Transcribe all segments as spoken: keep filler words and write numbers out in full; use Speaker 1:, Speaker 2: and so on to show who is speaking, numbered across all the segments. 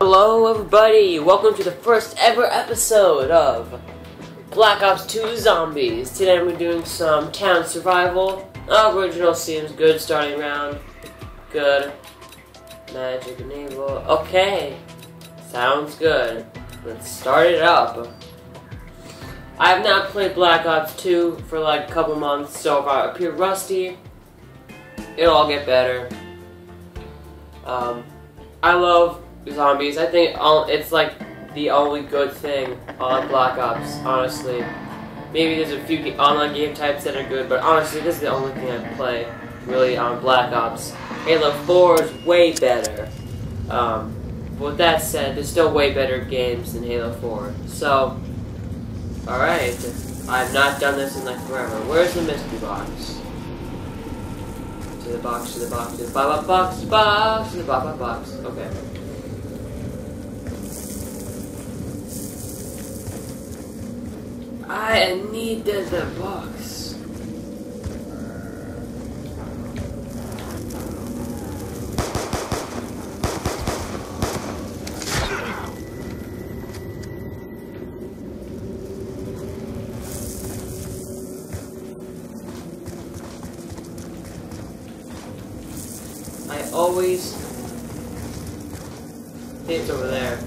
Speaker 1: Hello everybody, welcome to the first ever episode of Black Ops two Zombies. Today we're doing some town survival. Original seems good, starting round. Good. Magic enable. Okay. Sounds good. Let's start it up. I have not played Black Ops two for like a couple months, so if I appear rusty, it'll all get better. Um, I love zombies. I think all, it's like the only good thing on Black Ops, honestly. Maybe there's a few online game types that are good, but honestly, this is the only thing I play really on Black Ops. Halo four is way better. Um, with that said, there's still way better games than Halo four. So, alright. I've not done this in like forever. Where's the mystery box? To the box, to the box, to the box, box, box, to the box, box, box. Okay. I need the, the box. I always think it's over there.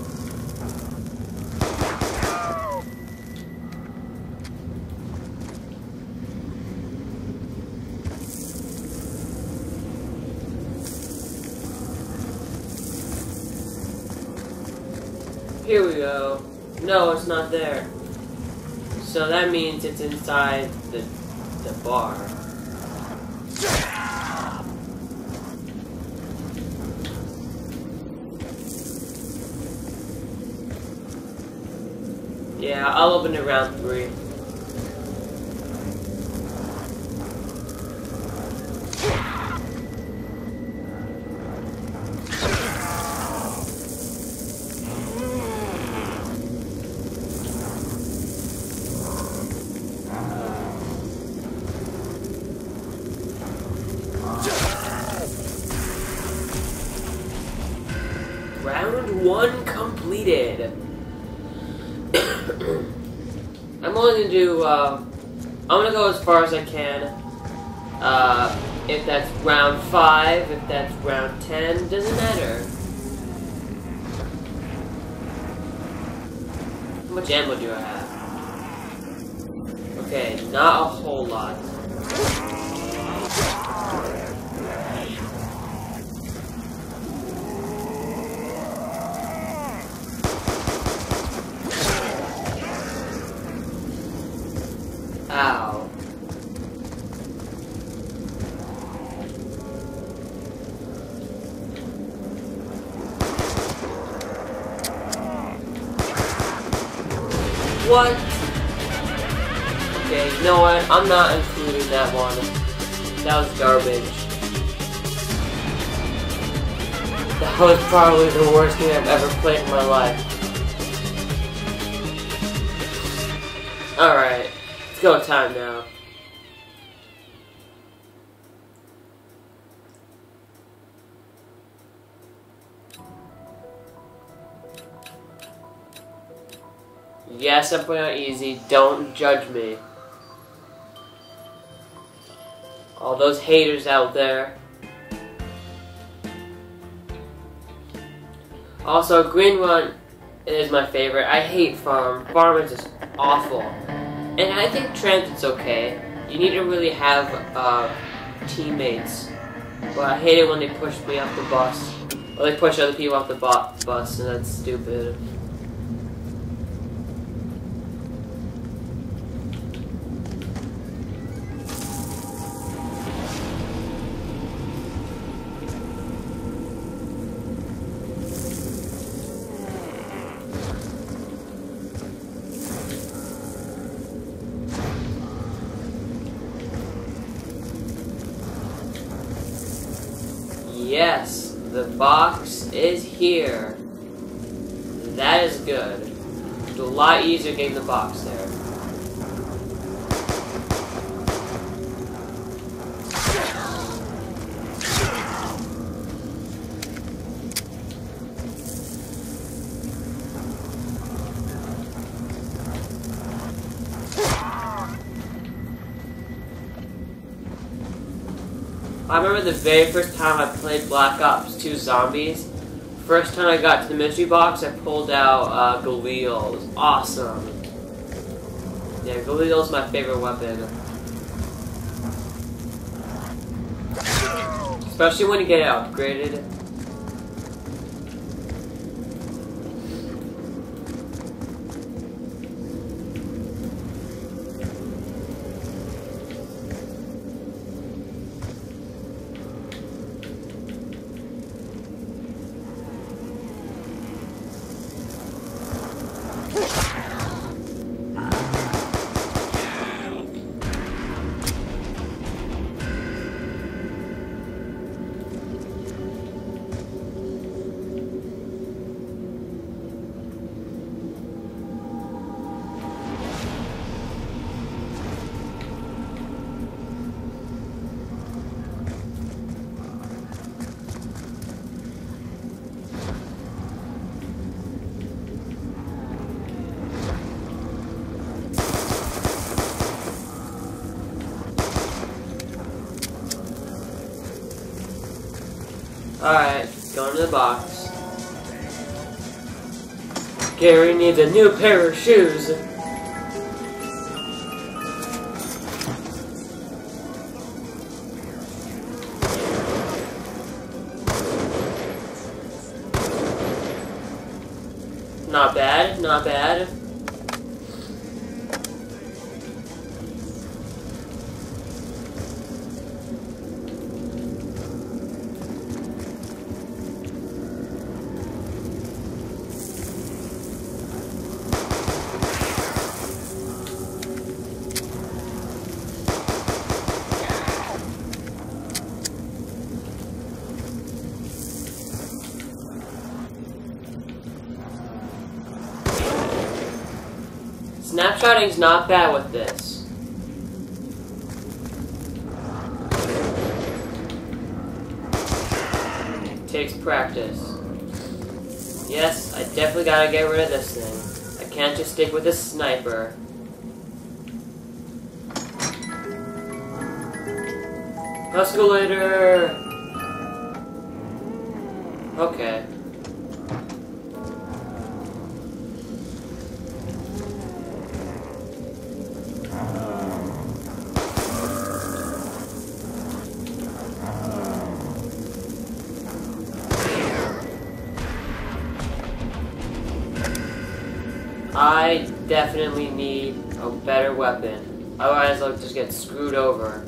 Speaker 1: Here we go. No, it's not there. So that means it's inside the the bar. Yeah, I'll open it round three. Round one completed. I'm only gonna do, uh, I'm gonna go as far as I can. Uh, if that's round five, if that's round ten, doesn't matter. How much ammo do I have? Okay, not a whole lot. Ow. What? Okay, you know what? I'm not including that one. That was garbage. That was probably the worst game I've ever played in my life. Alright. It's go time now. Yes, I'm putting on easy. Don't judge me. All those haters out there. Also, Green Run is my favorite. I hate Farm. Farm is just awful. And I think Transit's okay. You need to really have uh, teammates. But I hate it when they push me off the bus. Or they push other people off the bus, and that's stupid. Yes, the box is here. That is good. It's a lot easier getting the box there. I remember the very first time I played Black Ops two Zombies. First time I got to the mystery box, I pulled out uh, Galil. It was awesome. Yeah, Galil is my favorite weapon. Especially when you get it upgraded. Alright, going to the box. Gary needs a new pair of shoes. Not bad, not bad. Snapshotting's not bad with this. Takes practice. Yes, I definitely gotta get rid of this thing. I can't just stick with a sniper. Escalator! Okay. I definitely need a better weapon. Otherwise I'll just get screwed over.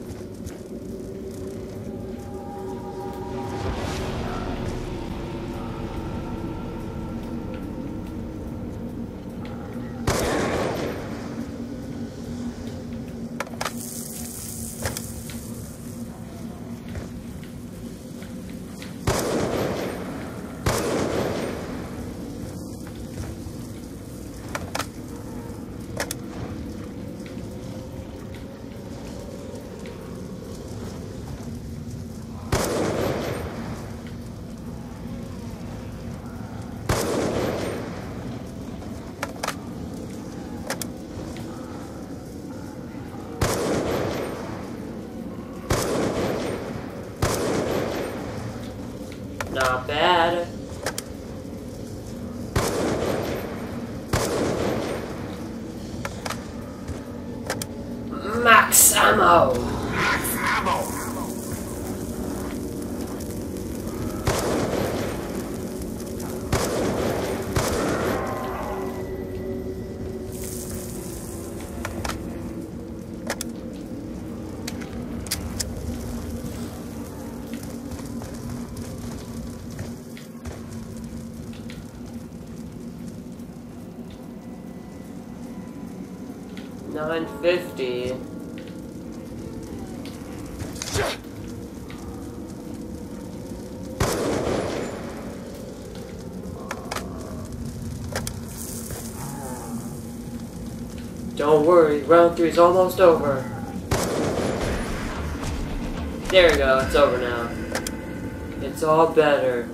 Speaker 1: Not bad. Max ammo. Max ammo. nine fifty. Don't worry, round three is almost over. There we go, it's over now. It's all better.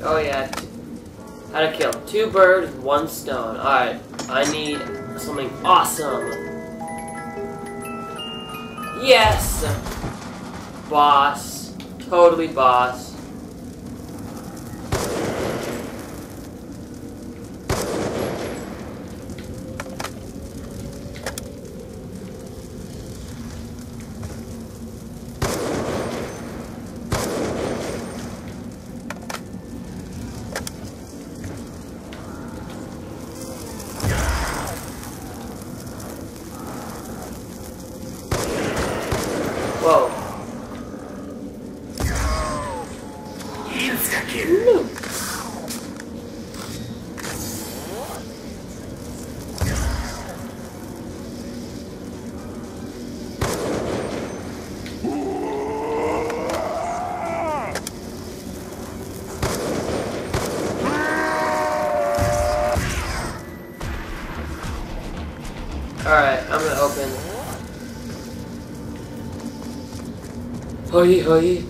Speaker 1: Oh yeah. How to kill two birds with one stone. Alright, I need something awesome. Yes! Boss. Totally boss. Whoa. No. Alright, I'm gonna open. Hoi hoi.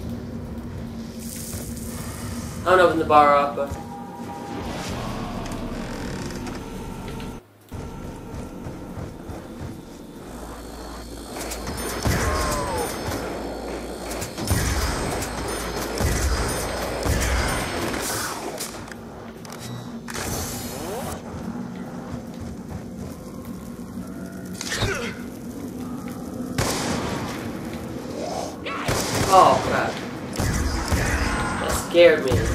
Speaker 1: I'm gonna open the bar up. But... Oh crap. That scared me.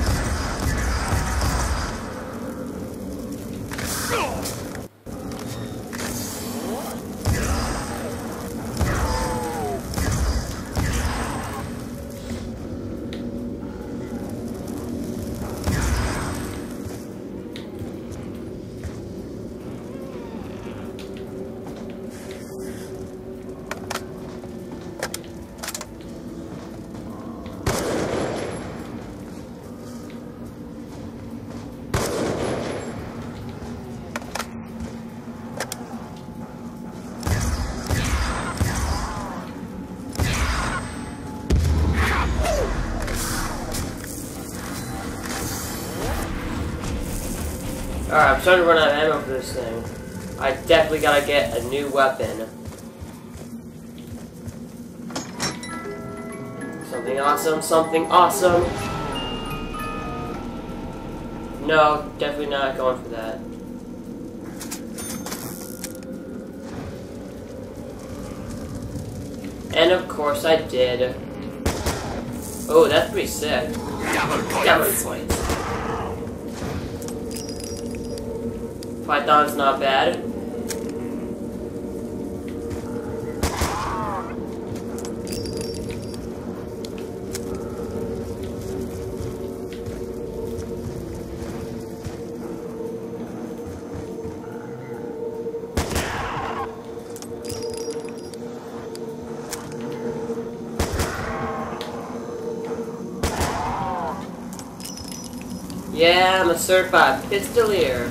Speaker 1: Alright, I'm starting to run out of ammo for this thing. I definitely gotta get a new weapon. Something awesome, something awesome. No, definitely not going for that. And of course I did. Oh, that's pretty sick. Double points. Python's not bad. Yeah, I'm a certified Pistolier.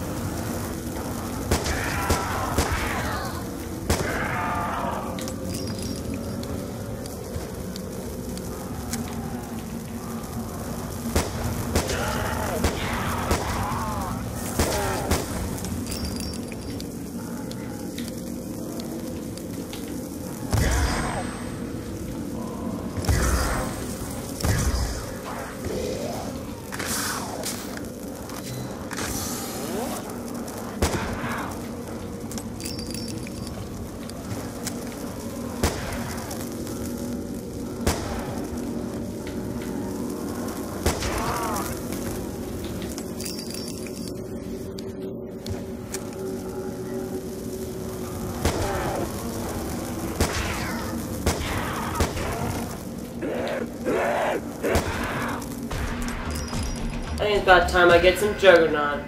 Speaker 1: I think it's about time I get some Juggernaut.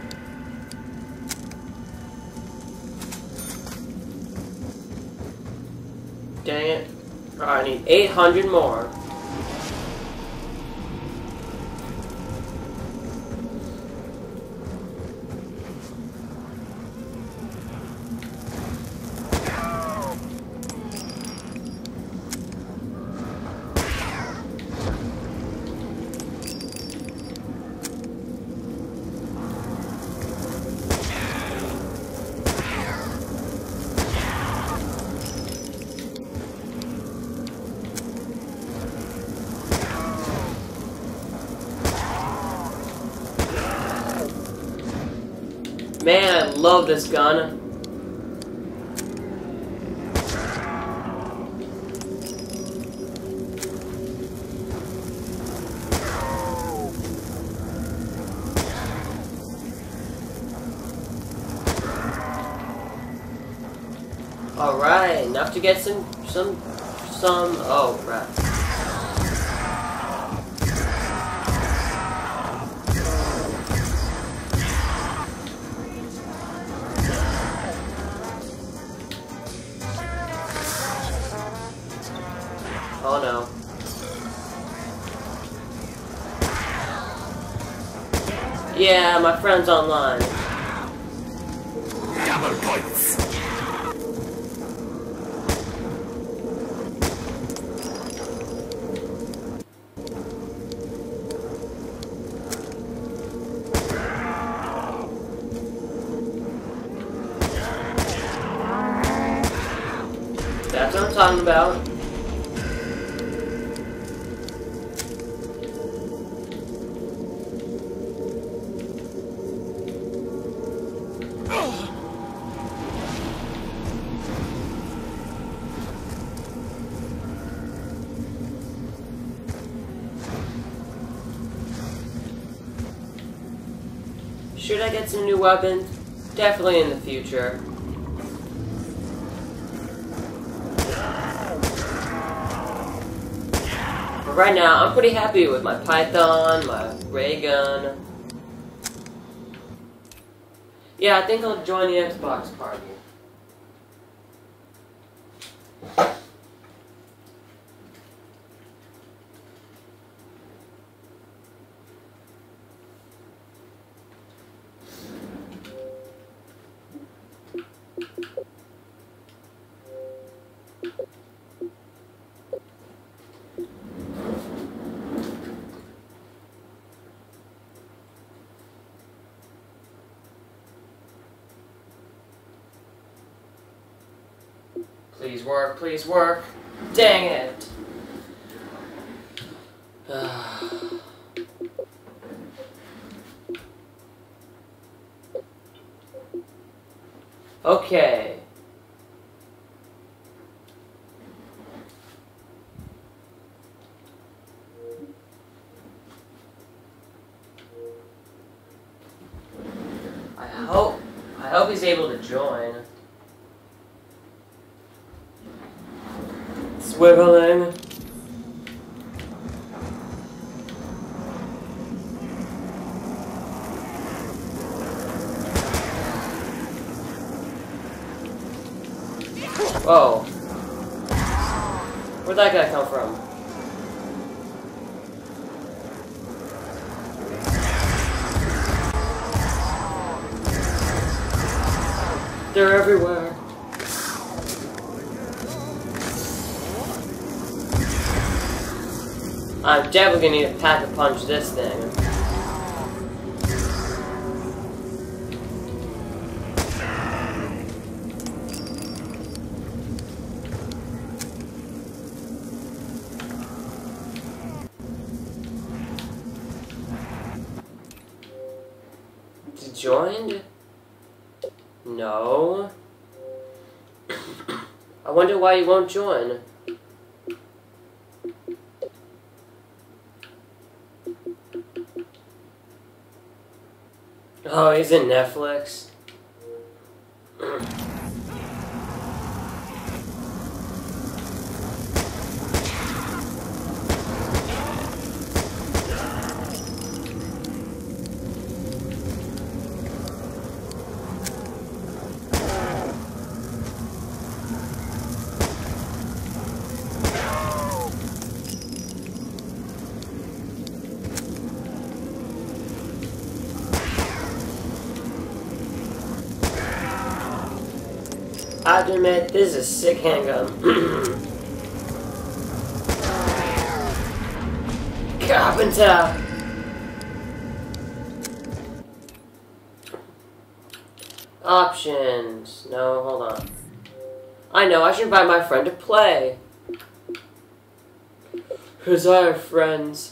Speaker 1: Dang it. Alright, I need eight hundred more. Man, I love this gun. Alright, enough to get some, some, some, oh crap. Oh no. Yeah, my friend's online.
Speaker 2: Double points.
Speaker 1: That's what I'm talking about. Should I get some new weapons? Definitely in the future. But right now, I'm pretty happy with my Python, my ray gun. Yeah, I think I'll join the Xbox party. Please work, please work. Dang it. Okay. I hope, I hope he's able to join. Swiveling. Whoa. Where'd that guy come from? They're everywhere. I'm definitely gonna need to pack a punch this thing. Joined? No. I wonder why you won't join. Oh, he's in Netflix. I have to admit, this is a sick handgun. Carpenter! Options. No, hold on. I know, I should invite my friend to play. Because I have friends.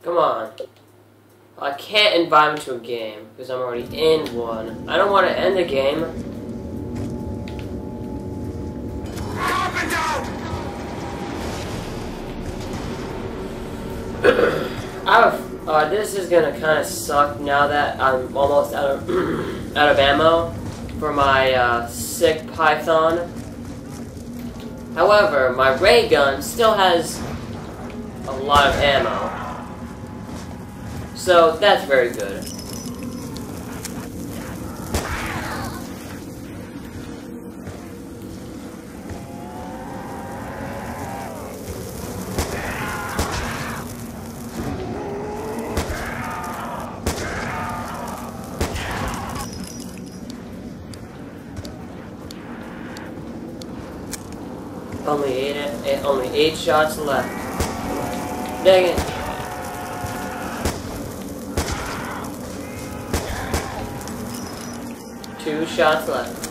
Speaker 1: Come on. I can't invite him to a game because I'm already in one. I don't want to end the game.
Speaker 2: Up and down!
Speaker 1: I've, uh, this is gonna kind of suck now that I'm almost out of out of ammo for my uh, sick python. However, my ray gun still has a lot of ammo, so that's very good. Only eight, eight, only eight shots left. Dang it. Two shots left.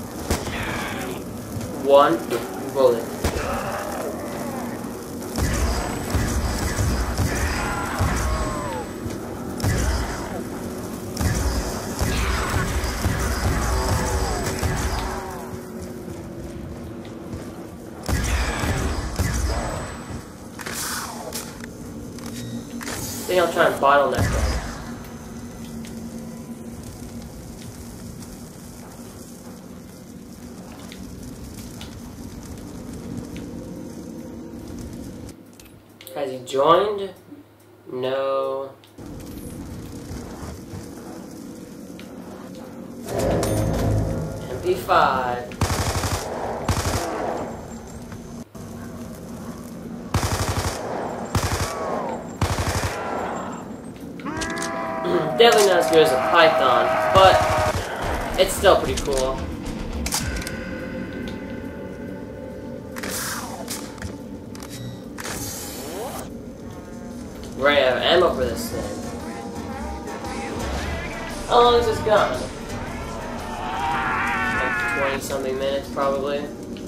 Speaker 1: One bullet. I think I'll try and bottleneck them. Has he joined? No. M P five. Definitely not as good as a python, but it's still pretty cool. We're gonna have ammo for this thing. How long is this gun? Like twenty something minutes, probably.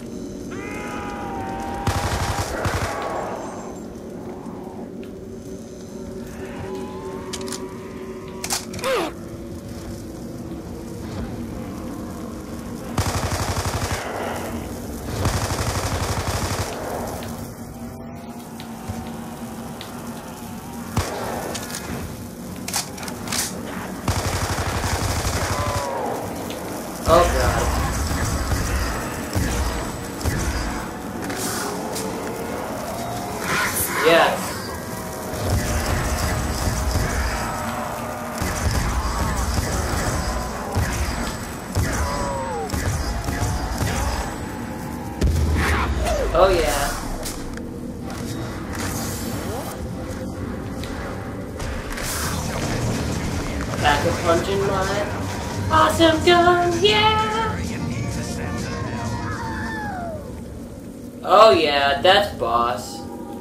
Speaker 1: Oh god. Yes. Oh yeah. Back a punching my awesome gun, yeah! Oh yeah, that's boss.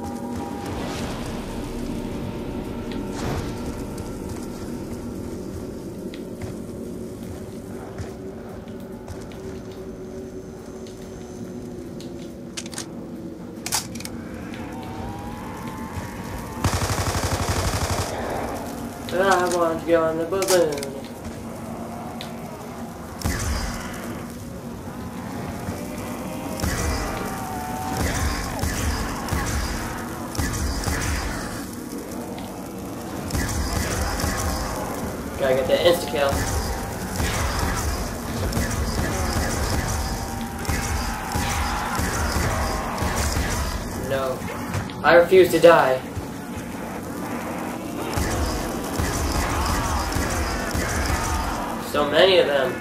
Speaker 1: I want to go on the balloon. Gotta get that insta-kill. No. I refuse to die. So many of them.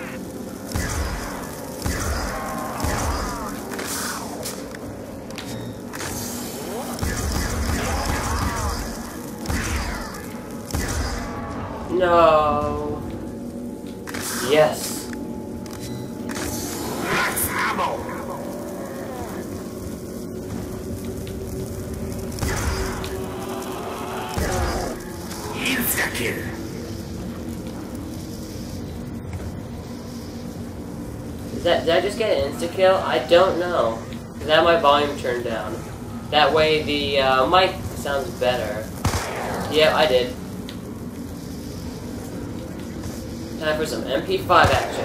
Speaker 1: No. Yes.
Speaker 2: Max ammo! Insta-kill!
Speaker 1: Did that, did I just get an insta-kill? I don't know. Cause I have my volume turned down. That way the uh, mic sounds better. Yeah, I did. Time for some M P five action.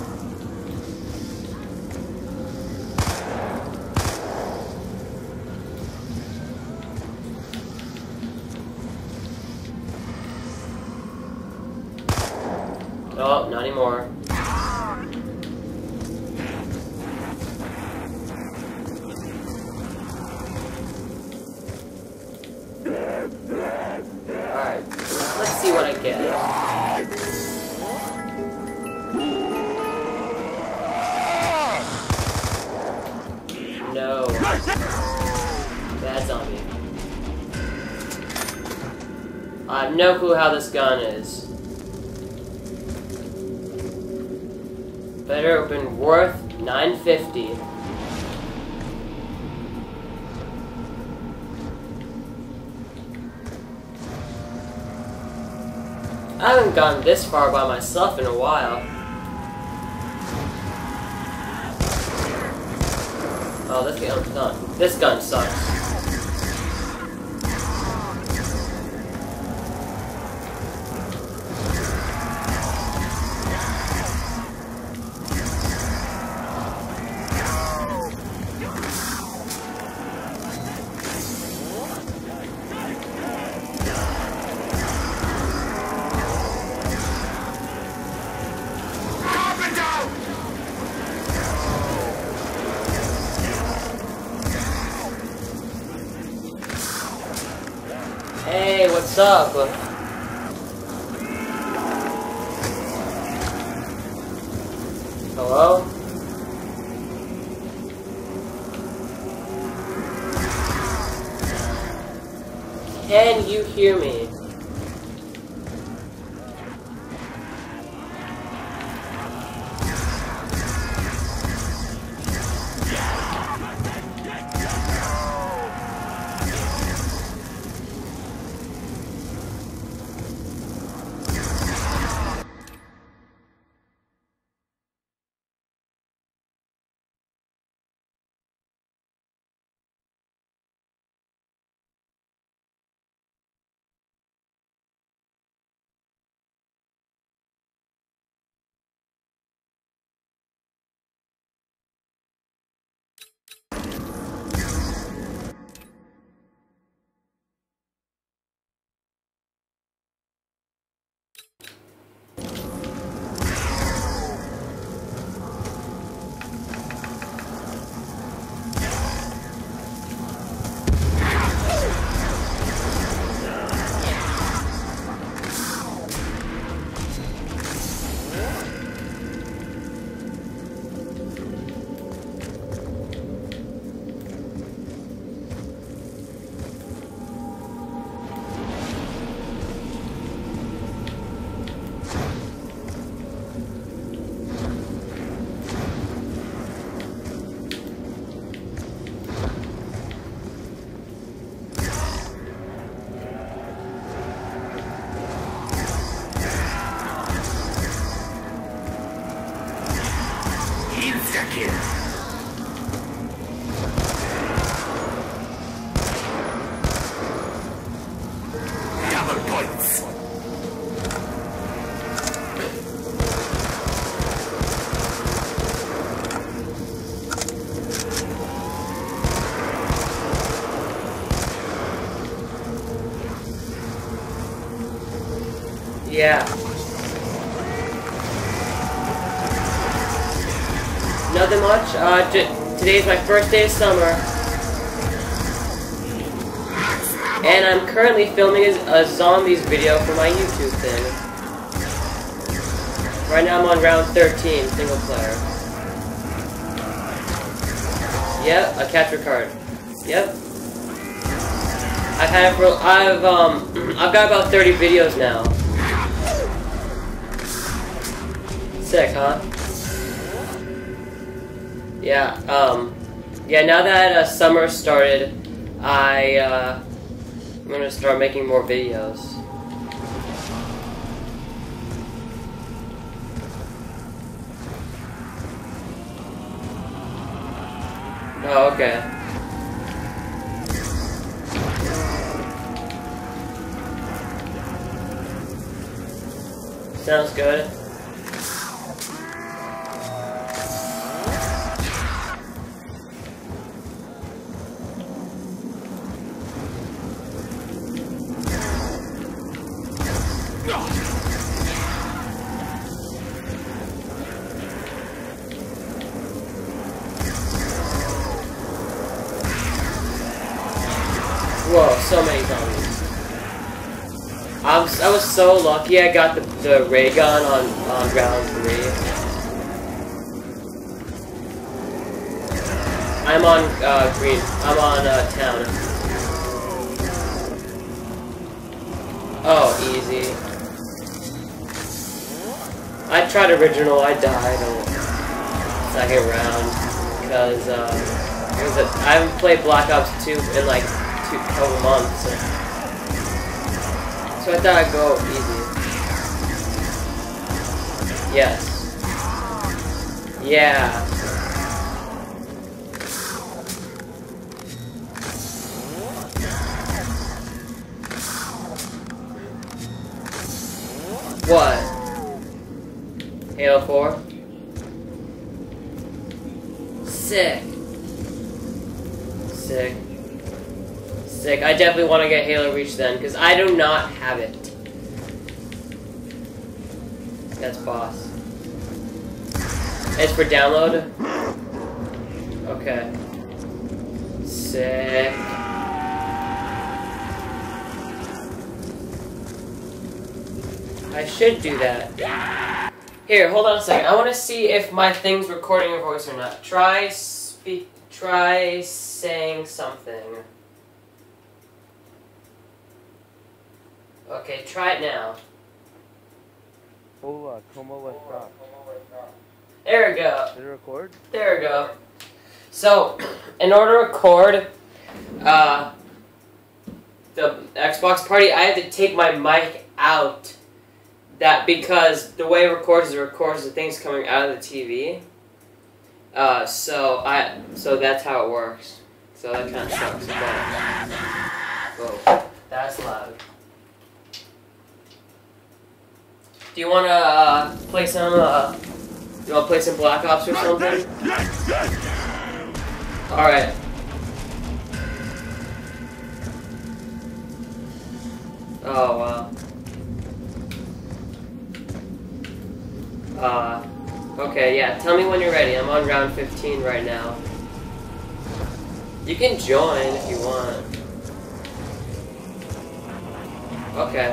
Speaker 1: Oh, not anymore. Alright, let's see what I get. No. Bad zombie. I have no clue how this gun is. Better have been worth nine fifty. I haven't gone this far by myself in a while. Oh, this gun, no, this gun sucks. Hey, what's up? Hello? Can you hear me?
Speaker 2: Double points.
Speaker 1: Yeah. Nothing much. Uh, today's my first day of summer. And I'm currently filming a zombies video for my YouTube thing. Right now I'm on round thirteen, single player. Yep, a capture card. Yep. I've had it for, I've, um, I've got about thirty videos now. Sick, huh? Yeah, um, yeah, now that uh, summer started, I, uh, I'm gonna start making more videos. Oh, okay. Sounds good. Whoa, so many zombies. I was, I was so lucky I got the, the ray gun on, on round three. I'm on uh, green. I'm on uh, town. Oh, easy. I tried original, I died on second round. Because, uh, it was a, I haven't played Black Ops two in like two couple months. So. So I thought I'd go easy. Yes. Yeah. What? Halo four? Sick. Sick. Sick. I definitely want to get Halo Reach then, because I do not have it. That's boss. It's for download? Okay. Sick. I should do that. Here, hold on a second. I want to see if my thing's recording your voice or not. Try speak. Try saying something. Okay, try it now.
Speaker 3: Hola, ¿cómo estás?
Speaker 1: There we go.
Speaker 3: Did it record?
Speaker 1: There we go. So, in order to record uh, the Xbox party, I have to take my mic out. That because the way it records is it records the things coming out of the T V. Uh, so I so that's how it works. So that kind of sucks. But, whoa, that's loud. Do you wanna uh, play some? Uh, you wanna play some Black Ops or something? All right. Oh wow. Uh, okay, yeah, tell me when you're ready. I'm on round fifteen right now. You can join if you want. Okay.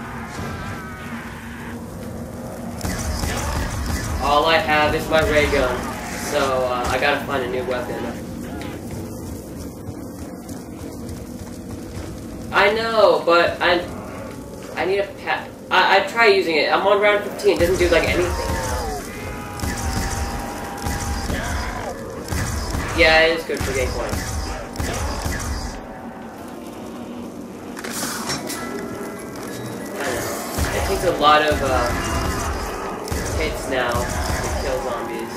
Speaker 1: All I have is my ray gun, so uh, I gotta find a new weapon. I know, but I I need a pat. I, I try using it. I'm on round fifteen. It doesn't do like anything. Yeah, it is good for game points. I know. It takes a lot of uh, hits now to kill zombies.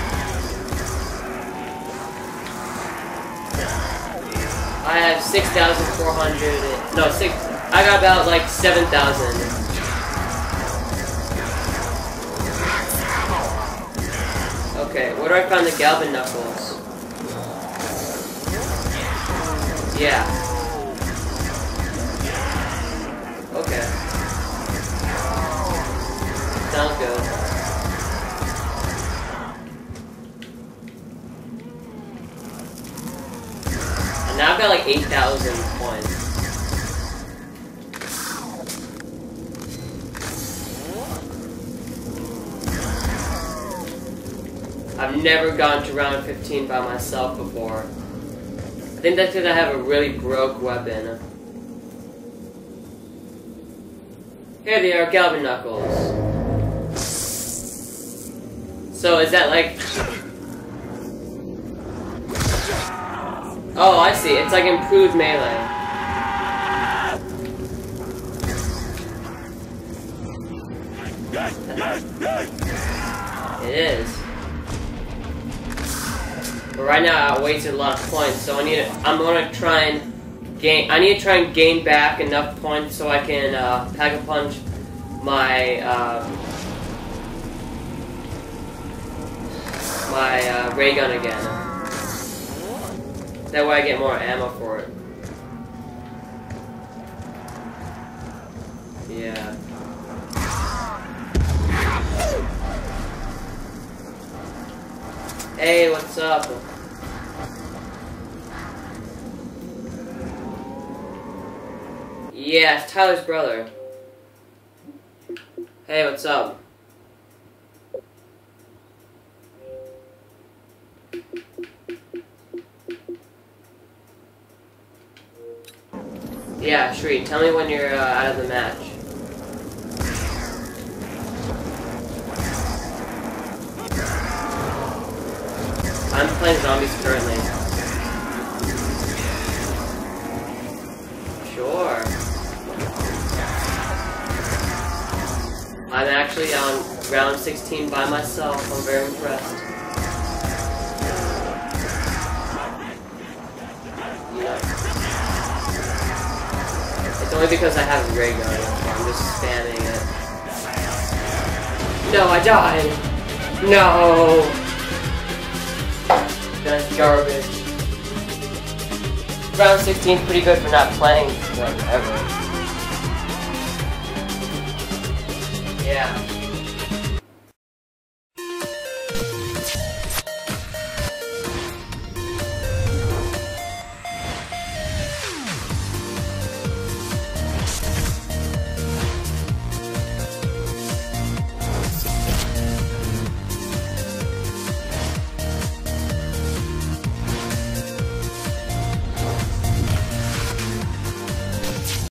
Speaker 1: I have six thousand four hundred. No, six. I got about like seven thousand. Okay, where do I find the Galvin Knuckles? Yeah. Okay. Sounds good. And now I've got like eight thousand points. I've never gone to round fifteen by myself before. I think that's because I have a really broke weapon. Here they are, Galvin Knuckles. So is that like... Oh, I see. It's like improved melee. It is. But right now I wasted a lot of points, so I need to, I'm gonna try and gain I need to try and gain back enough points so I can uh, pack a punch my um, my uh, ray gun again. That way I get more ammo for it. Yeah. Hey, what's up? Yeah, it's Tyler's brother. Hey, what's up? Yeah, Shri, tell me when you're uh, out of the match. I'm playing zombies currently. Sure. I'm actually on round sixteen by myself. I'm very impressed. You know. It's only because I have a ray gun, so I'm just spamming it. No, I died! No! That's garbage. Round sixteen is pretty good for not playing them ever. Yeah.